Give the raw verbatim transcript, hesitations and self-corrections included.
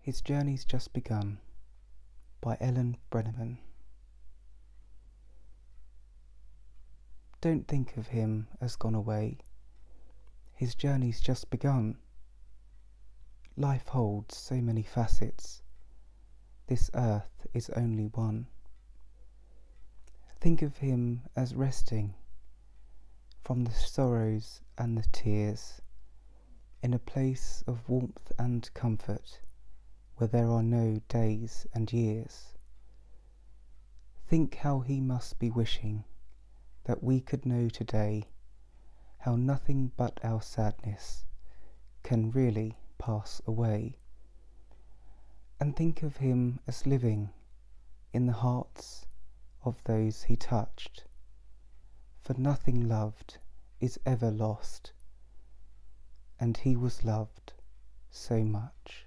His Journey's Just Begun by Ellen Brenneman. Don't think of him as gone away. His journey's just begun. Life holds so many facets. This earth is only one. Think of him as resting from the sorrows and the tears in a place of warmth and comfort where there are no days and years. Think how he must be wishing that we could know today how nothing but our sadness can really pass away. And think of him as living in the hearts of those he touched, for nothing loved is ever lost, and he was loved so much.